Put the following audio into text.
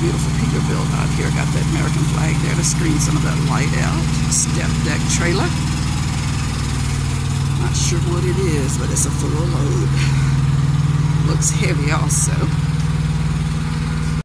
beautiful Peterbilt out here. Got that American flag there to screen some of that light out. Step deck trailer. Not sure what it is, but it's a full load. Looks heavy also.